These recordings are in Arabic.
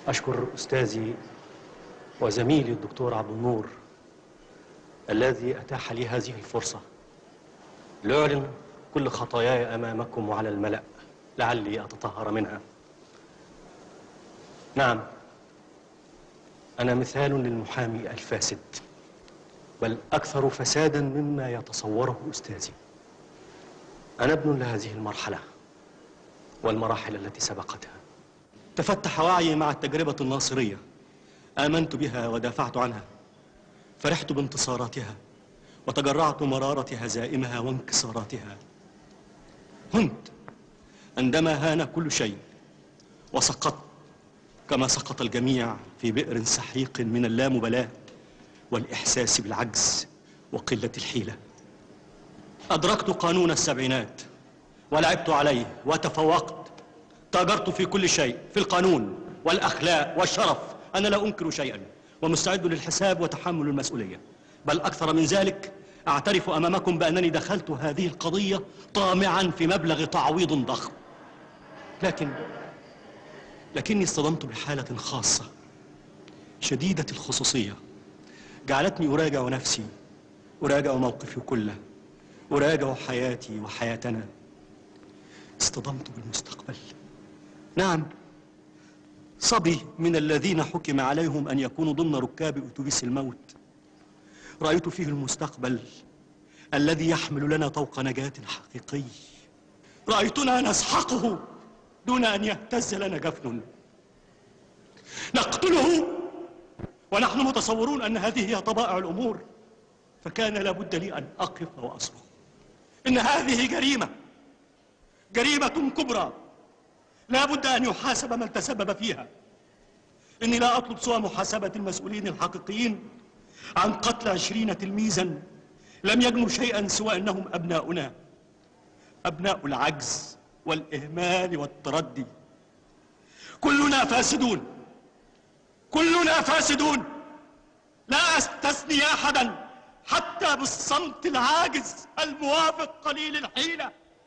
أشكر أستاذي وزميلي الدكتور عبد النور الذي أتاح لي هذه الفرصة لأعلن كل خطاياي أمامكم وعلى الملأ لعلي أتطهر منها. نعم، أنا مثال للمحامي الفاسد، بل أكثر فسادا مما يتصوره أستاذي. أنا ابن لهذه المرحلة والمراحل التي سبقتها. تفتح وعيي مع التجربة الناصرية، آمنت بها ودافعت عنها، فرحت بانتصاراتها وتجرعت مرارة هزائمها وانكساراتها. هنت عندما هان كل شيء وسقطت كما سقط الجميع في بئر سحيق من اللامبالاة والإحساس بالعجز وقلة الحيلة. أدركت قانون السبعينات ولعبت عليه وتفوقت. تاجرت في كل شيء، في القانون والأخلاق والشرف. أنا لا أنكر شيئا ومستعد للحساب وتحمل المسؤولية، بل أكثر من ذلك أعترف أمامكم بأنني دخلت هذه القضية طامعا في مبلغ تعويض ضخم. لكني اصطدمت بحالة خاصة شديدة الخصوصية جعلتني أراجع نفسي، أراجع موقفي كله، أراجع حياتي وحياتنا. اصطدمت بالمستقبل. نعم، صبي من الذين حكم عليهم أن يكونوا ضمن ركاب أتوبيس الموت. رأيت فيه المستقبل الذي يحمل لنا طوق نجاة حقيقي. رأيتنا نسحقه دون أن يهتز لنا جفن، نقتله ونحن متصورون أن هذه هي طبائع الأمور. فكان لابد لي أن أقف وأصرخ إن هذه جريمة كبرى، لا بد أن يحاسب من تسبب فيها. إني لا أطلب سوى محاسبة المسؤولين الحقيقيين عن قتل 20 تلميذا لم يجنوا شيئا سوى أنهم أبناؤنا، أبناء العجز والإهمال والتردي. كلنا فاسدون، كلنا فاسدون، لا أستثني أحدا حتى بالصمت العاجز الموافق قليل الحيلة.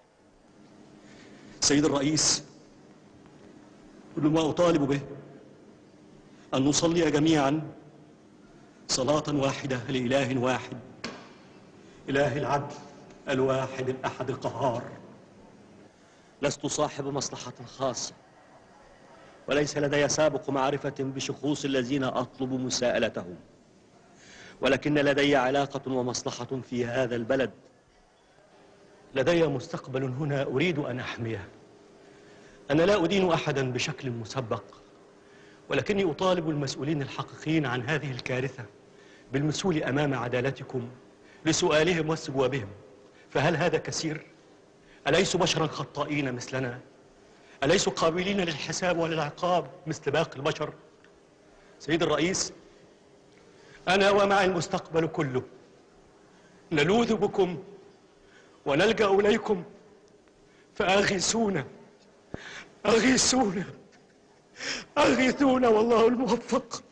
سيد الرئيس، كل ما أطالب به أن نصلي جميعا صلاة واحدة لإله واحد، إله العدل الواحد الأحد القهار. لست صاحب مصلحة خاصة، وليس لدي سابق معرفة بشخوص الذين أطلب مساءلتهم، ولكن لدي علاقة ومصلحة في هذا البلد. لدي مستقبل هنا أريد أن أحميه. أنا لا أدين أحدا بشكل مسبق، ولكني أطالب المسؤولين الحقيقيين عن هذه الكارثة بالمسؤول أمام عدالتكم لسؤالهم واستجوابهم. فهل هذا كثير؟ أليسوا بشرا خطائين مثلنا؟ أليسوا قابلين للحساب وللعقاب مثل باقي البشر؟ سيد الرئيس، أنا ومع المستقبل كله نلوذ بكم ونلجأ إليكم، فأغيثونا، أغيثونا، أغيثونا والله الموفق.